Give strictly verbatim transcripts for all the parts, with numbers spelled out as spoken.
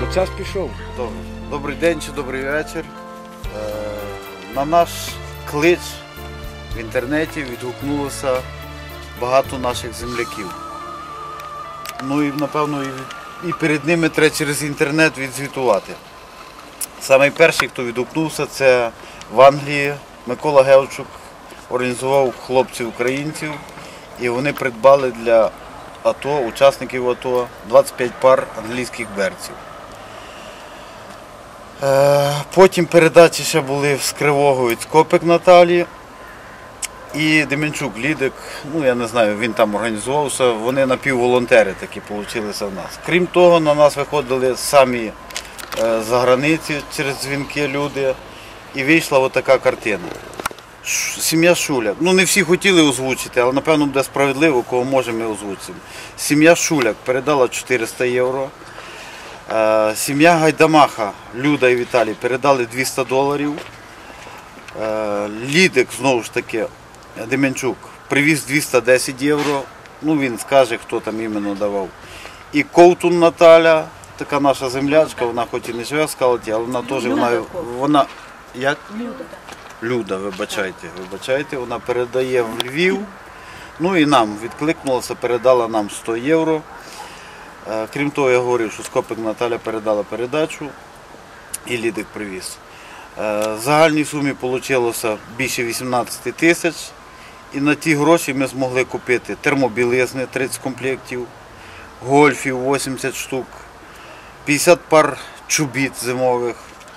Процес пішов. Добре. Добрий день чи добрий вечір. На наш клич в інтернеті відгукнулося багато наших земляків. Ну і, напевно, і перед ними треба через інтернет відзвітувати. Самий перший, хто відгукнувся, це в Англії Микола Гевчук організував хлопців-українців, і вони придбали для АТО, учасників АТО, двадцять п'ять пар англійських берців. Потім передачі ще були з Кривого від Скопик Наталі і Деменчук Лідик, ну я не знаю, він там організувався, вони напівволонтери такі получилися в нас. Крім того, на нас виходили самі за границі через дзвінки люди, і вийшла отака картина. Сім'я Шуляк. Ну не всі хотіли озвучити, але напевно буде справедливо, кого можемо ми озвучимо. Сім'я Шуляк передала чотириста євро. Сім'я Гайдамаха, Люда і Віталій, передали двісті доларів. Лідик, знову ж таки, Деменчук, привіз двісті десять євро. Ну він скаже, хто там іменно давав. І Ковтун Наталя, така наша землячка, вона хоч і не живе в Скалаті, але вона теж, вона, вона, як? Люда, вибачайте, вибачайте, вона передає в Львів. Ну і нам відкликнулася, передала нам сто євро. Крім того, я говорив, що Скопик Наталя передала передачу і Лідик привіз. В загальній сумі вийшло більше вісімнадцять тисяч. І на ті гроші ми змогли купити термобілизни тридцять комплектів, гольфів вісімдесят штук, п'ятдесят пар чобіт зимових,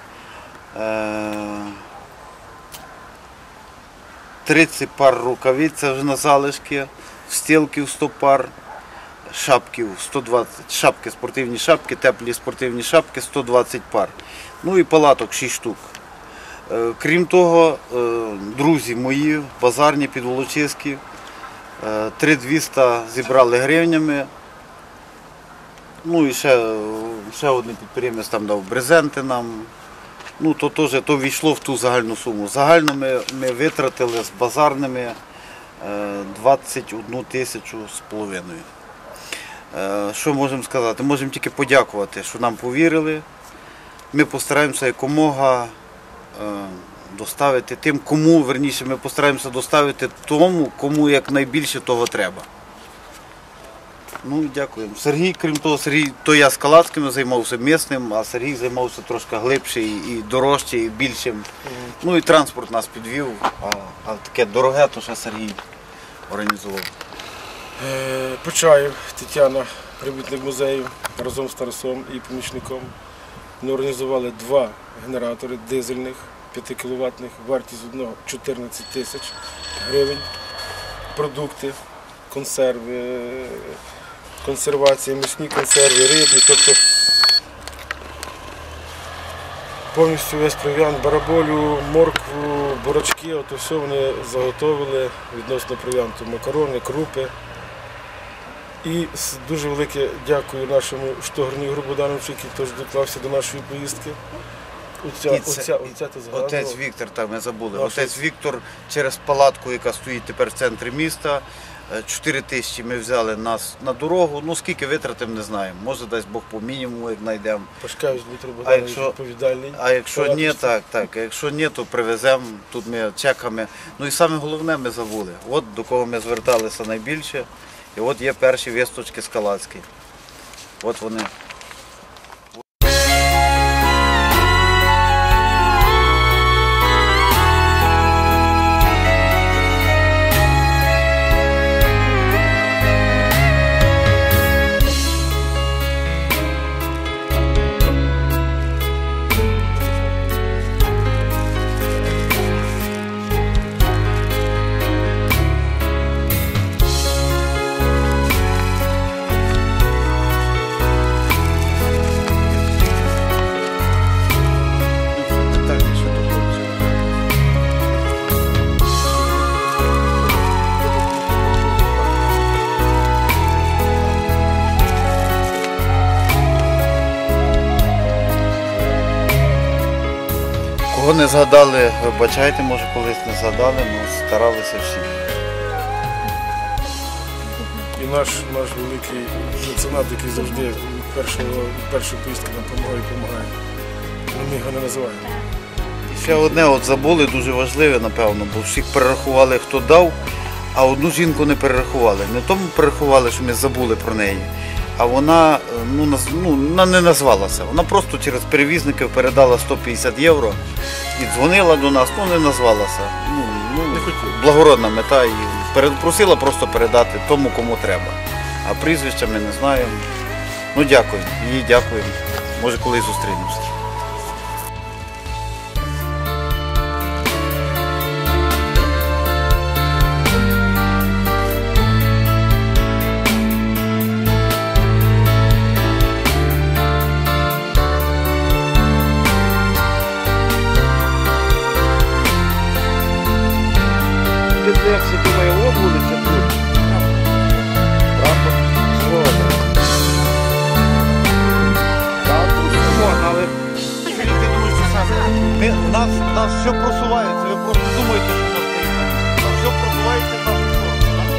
тридцять пар рукавиць, це вже на залишки, стілків сто пар. Шапків сто двадцять, шапки, спортивні шапки, теплі спортивні шапки сто двадцять пар. Ну і палаток шість штук. Крім того, друзі мої, базарні, підволочиські, три тисячі двісті зібрали гривнями. Ну і ще, ще один підприємець там дав брезенти нам. Ну то теж то війшло в ту загальну суму. Загально ми, ми витратили з базарними двадцять одну тисячу з половиною. Що можемо сказати? Можемо тільки подякувати, що нам повірили. Ми постараємося якомога доставити тим, кому, верніше, ми постараємося доставити тому, кому якнайбільше того треба. Ну, дякуємо. Сергій, крім того, Сергій, то я скалацьким займався місним, а Сергій займався трошки глибше і дорожче, і більшим. Ну і транспорт нас підвів, а, а таке дороге, то ще Сергій організував. Почаєв Тетяна, робітник музею, разом з Тарасом і помічником. Ми організували два генератори дизельних, п'ятикіловатних, вартість одного чотирнадцять тисяч гривень. Продукти, консерви, консервація, м'ясні консерви, рибні, тобто повністю весь провіант, бараболю, моркву, бурачки, ото все вони заготовили відносно провіанту, макарони, крупи. І дуже велике дякую нашому Штогорню Ігорю Богдановичу, який теж доклався до нашої поїздки. Оця, І це, оця, оця, ти згадував. Отець Віктор, так, ми забули. Наш Отець Віктор через палатку, яка стоїть тепер в центрі міста, чотири тисячі ми взяли нас на дорогу. Ну скільки витратимо, не знаємо. Може, дасть Бог по мінімуму, як знайдемо. Пашкевич Дмитро Богданович відповідальний. А якщо ні, так, так. А якщо ні, то привеземо. Тут ми чеками. Ну і саме головне ми забули. От до кого ми зверталися найбільше. І от є перші вісточки скалацькі. От вони. Кого не згадали, вибачайте, може колись не згадали, але старалися всі. І наш, наш великий меценат, який завжди першого, першої поїздки нам допомагає і допомагає. Ну, ми його не називаємо. І ще одне от забули, дуже важливе, напевно, бо всіх перерахували, хто дав, а одну жінку не перерахували. Не тому перерахували, що ми забули про неї, а вона, ну, наз- ну, вона не назвалася. Вона просто через перевізників передала сто п'ятдесят євро і дзвонила до нас, ну не назвалася. Ну, ну, Не хотів. благородна мета і перед- просила просто передати тому, кому треба. А прізвища ми не знаємо. Ну дякую, їй дякуємо. Може колись зустрінемося. Як все думає, о, вулиця тут. Прапор. Згодом. Так, тут можна, але Ми, у нас, у нас все просувається, ви просто думаєте, що ми стоїмо. А все просувається в нашу сторону.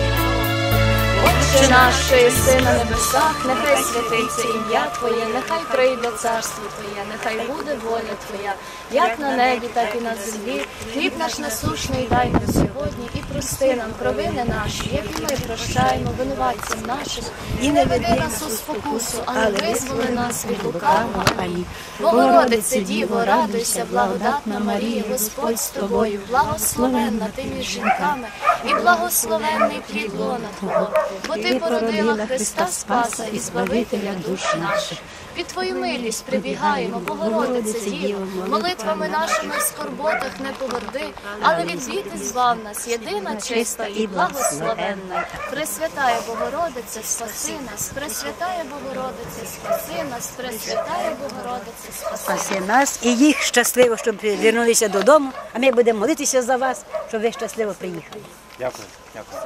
Отче наш, що єси на небесах, нехай святиться ім'я Твоє, нехай прийде царство Твоє, нехай буде воля Твоя, як на небі, так і на землі. Хліб наш насущний дай нам сьогодні, і прости нам провини наші, як і ми прощаємо винуватцям нашим. І не веди нас у спокусу, але визволи нас від лукавого. Амінь. Богородице Діво, радуйся, благодатна Марія, Господь з тобою, благословенна ти між жінками, і благословенний плід лона Твого. Бо ти породила Христа Спаса і Збавителя душ наших. Під Твою милість прибігаємо, Богородице Діво, молитвами нашими в скорботах не погорди, але від біди звав нас, єдина, чиста і благословенна. Пресвятая Богородице, спаси нас, Пресвятая Богородице, спаси нас, Пресвятая Богородице, спаси. Спаси нас і їх щасливо, щоб повернулися додому, а ми будемо молитися за вас, щоб ви щасливо приїхали. Дякую, дякую.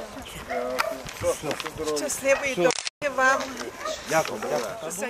Щасливої дороги вам. Дякую, дякую.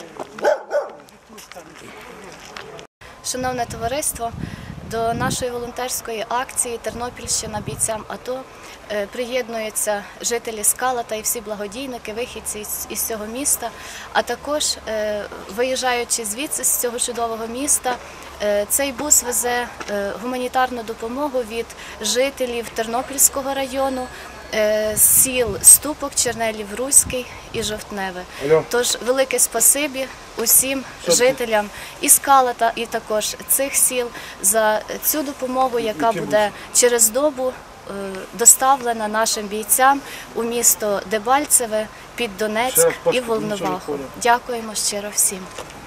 Шановне товариство, до нашої волонтерської акції «Тернопільщина бійцям АТО» е, приєднуються жителі Скалата і всі благодійники, вихідці із- із цього міста, а також, е, виїжджаючи звідси, з цього чудового міста, е, цей бус везе е, гуманітарну допомогу від жителів Тернопільського району, е, сіл Ступок, Чернелів, Руський і Жовтневе. Тож велике спасибі усім жителям і Скалата, і також цих сіл за цю допомогу, яка буде через добу е, доставлена нашим бійцям у місто Дебальцеве під Донецьк і Волноваху. Дякуємо щиро всім.